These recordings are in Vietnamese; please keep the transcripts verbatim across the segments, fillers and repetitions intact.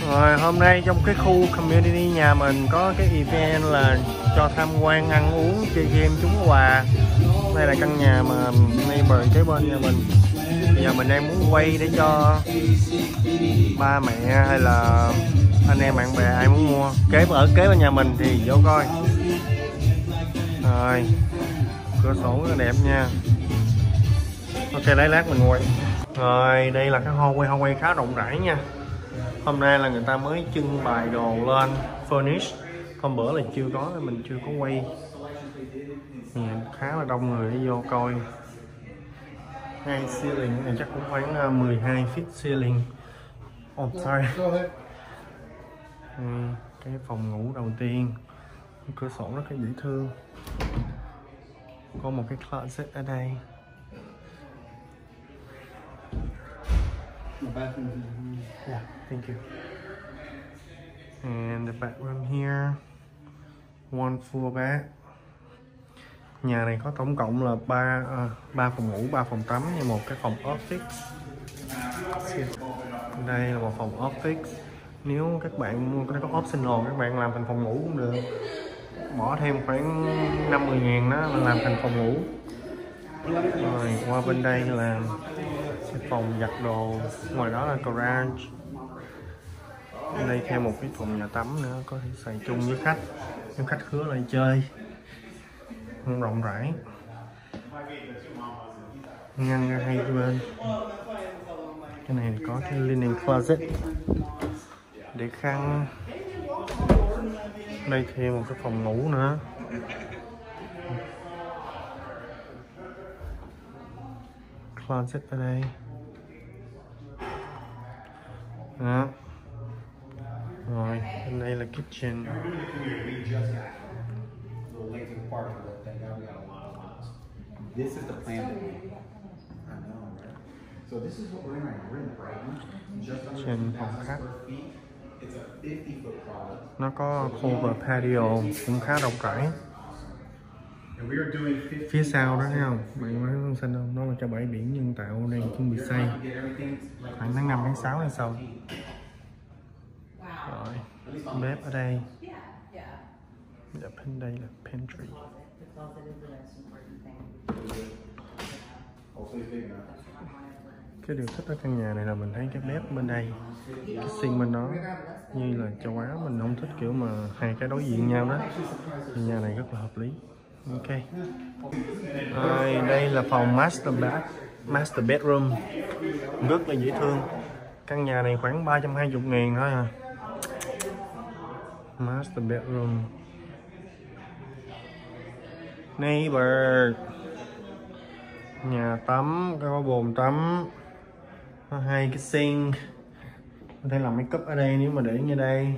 Rồi hôm nay trong cái khu community nhà mình có cái event là cho tham quan, ăn uống, chơi game, trúng quà. Đây là căn nhà mà neighbor kế bên nhà mình. Bây giờ mình đang muốn quay để cho ba mẹ hay là anh em bạn bè ai muốn mua. Kế ở kế bên nhà mình thì vô coi. Rồi cửa sổ rất là đẹp nha. Ok, lấy lát mình quay. Rồi đây là cái hall quay, hall quay khá rộng rãi nha. Hôm nay là người ta mới trưng bày đồ lên furnish. Hôm bữa là chưa có, mình chưa có quay. Ừ, khá là đông người đi vô coi. Hai ceiling này chắc cũng khoảng mười hai feet ceiling. Oh sorry. Ừ, cái phòng ngủ đầu tiên, cửa sổ rất là dễ thương. Có một cái closet ở đây. Yeah, thank you. And the bedroom here, one full bed. Nhà này có tổng cộng là ba uh, ba phòng ngủ, ba phòng tắm và một cái phòng office. Đây là một phòng office. Nếu các bạn mua cái có optional, các bạn làm thành phòng ngủ cũng được. Bỏ thêm khoảng năm mươi ngàn đó là làm thành phòng ngủ. Rồi qua bên đây là cái phòng giặt đồ, ngoài đó là garage. Bên đây thêm một cái phòng nhà tắm nữa, có thể xài chung với khách nếu khách khứa lại chơi. Rộng rãi, ngăn ra hai bên. Cái này có cái linen closet để khăn. Đây thêm một cái phòng ngủ nữa. Closet ở đây đó. Rồi bên đây là kitchen. This is the plan that we I know, right? So this is what we're in right we're in the right just under Trên phòng khách it's a fifty foot product. nó có cover patio cũng khá rộng rãi. And we are doing fifty. Phía sau đó thấy không, bạn thấy không xanh không, nó là cho bãi biển nhân tạo đang chuẩn bị xây khoảng tháng năm tháng sáu hay sau. Rồi bếp ở đây, bếp bên đây là pantry. Cái điều thích ở căn nhà này là mình thấy cái bếp bên đây, cái sink bên đó. Như là châu Á mình không thích kiểu mà hai cái đối diện nhau đó, thì nhà này rất là hợp lý. Ok. Rồi, đây là phòng master bath, master bedroom, rất là dễ thương. Căn nhà này khoảng ba trăm hai mươi ngàn thôi à. Master bedroom. Neighbor. Nhà tắm, có bồn tắm, có hai cái sink, có thể làm make up ở đây nếu mà để như đây.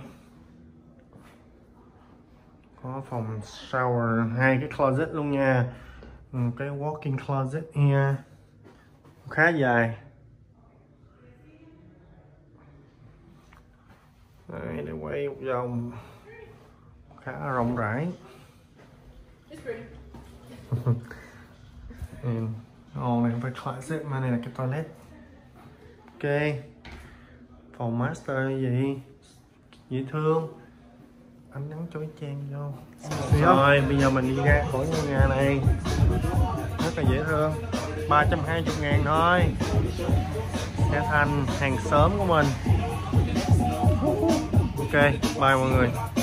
Có phòng shower, hai cái closet luôn nha, một cái walk-in closet here, khá dài. Đây, để quay một vòng, khá rộng rãi. Ồ, này không phải closet mà này là cái toilet. Ok, phòng master gì dễ thương, ánh nắng chói chang vô. Rồi bây giờ mình đi ra khỏi ngôi nhà này, rất là dễ thương, ba trăm hai mươi ngàn thôi, sẽ thành hàng xóm của mình. Ok, bye mọi người.